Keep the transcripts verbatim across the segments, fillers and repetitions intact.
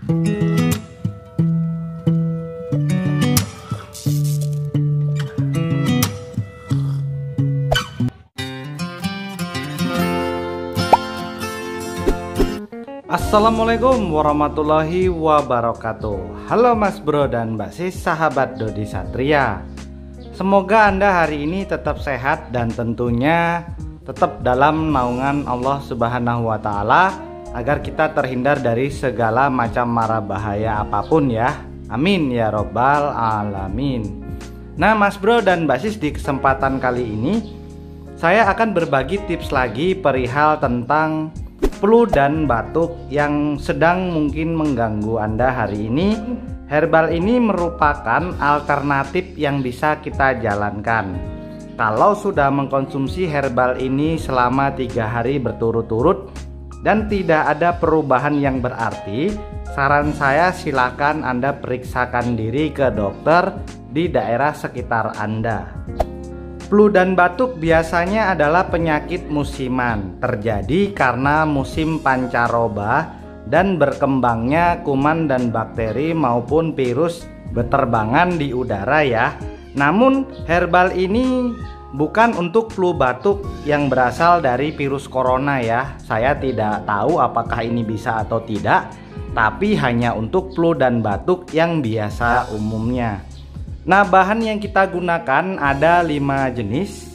Assalamualaikum warahmatullahi wabarakatuh. Halo Mas Bro dan Mbak Sis, sahabat Dodi Satria. Semoga Anda hari ini tetap sehat dan tentunya tetap dalam naungan Allah Subhanahu wa Ta'ala, agar kita terhindar dari segala macam mara bahaya apapun ya. Amin ya robbal alamin. Nah Mas Bro dan Mbak Sis, di kesempatan kali ini saya akan berbagi tips lagi perihal tentang flu dan batuk yang sedang mungkin mengganggu Anda hari ini. Herbal ini merupakan alternatif yang bisa kita jalankan. Kalau sudah mengkonsumsi herbal ini selama tiga hari berturut-turut dan tidak ada perubahan yang berarti, saran saya silakan Anda periksakan diri ke dokter di daerah sekitar Anda. Flu dan batuk biasanya adalah penyakit musiman, terjadi karena musim pancaroba dan berkembangnya kuman dan bakteri maupun virus berterbangan di udara ya. Namun herbal ini bukan untuk flu batuk yang berasal dari virus corona ya. Saya tidak tahu apakah ini bisa atau tidak, tapi hanya untuk flu dan batuk yang biasa umumnya. Nah, bahan yang kita gunakan ada lima jenis.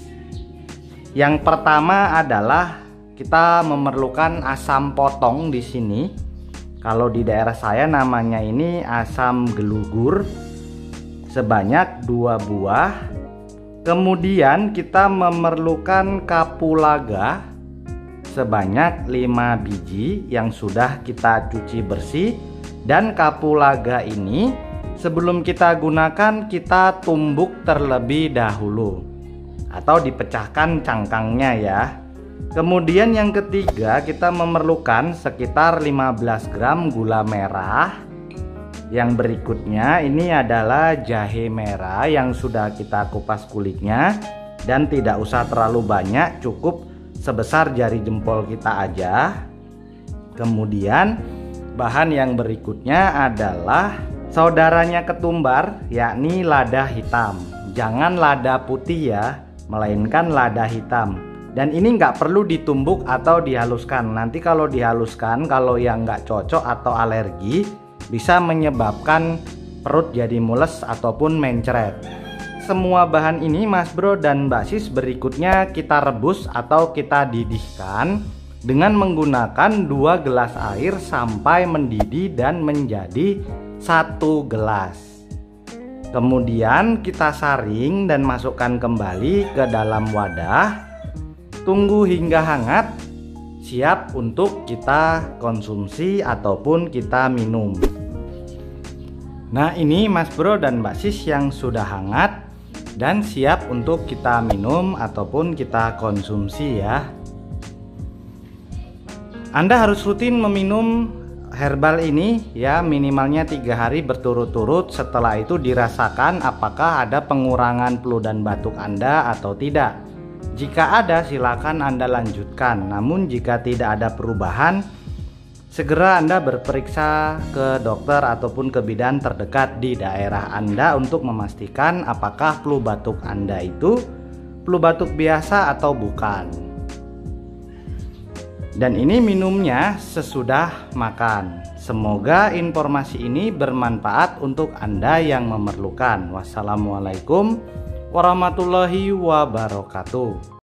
Yang pertama adalah kita memerlukan asam potong di sini. Kalau di daerah saya namanya ini asam gelugur sebanyak dua buah. Kemudian kita memerlukan kapulaga sebanyak lima biji yang sudah kita cuci bersih, dan kapulaga ini sebelum kita gunakan kita tumbuk terlebih dahulu atau dipecahkan cangkangnya ya. Kemudian yang ketiga kita memerlukan sekitar lima belas gram gula merah. Yang berikutnya ini adalah jahe merah yang sudah kita kupas kulitnya, dan tidak usah terlalu banyak, cukup sebesar jari jempol kita aja. Kemudian bahan yang berikutnya adalah saudaranya ketumbar, yakni lada hitam. Jangan lada putih ya, melainkan lada hitam. Dan ini nggak perlu ditumbuk atau dihaluskan. Nanti kalau dihaluskan, kalau yang nggak cocok atau alergi, bisa menyebabkan perut jadi mules ataupun mencret. Semua bahan ini Mas Bro dan Mbak Sis berikutnya kita rebus atau kita didihkan dengan menggunakan dua gelas air sampai mendidih dan menjadi satu gelas. Kemudian kita saring dan masukkan kembali ke dalam wadah. Tunggu hingga hangat, siap untuk kita konsumsi ataupun kita minum. Nah ini Mas Bro dan Mbak Sis yang sudah hangat dan siap untuk kita minum ataupun kita konsumsi ya. Anda harus rutin meminum herbal ini ya, minimalnya tiga hari berturut-turut. Setelah itu dirasakan apakah ada pengurangan flu dan batuk Anda atau tidak. Jika ada, silakan Anda lanjutkan. Namun jika tidak ada perubahan, segera Anda berperiksa ke dokter ataupun ke bidan terdekat di daerah Anda untuk memastikan apakah flu batuk Anda itu flu batuk biasa atau bukan. Dan ini minumnya sesudah makan. Semoga informasi ini bermanfaat untuk Anda yang memerlukan. Wassalamualaikum warahmatullahi wabarakatuh.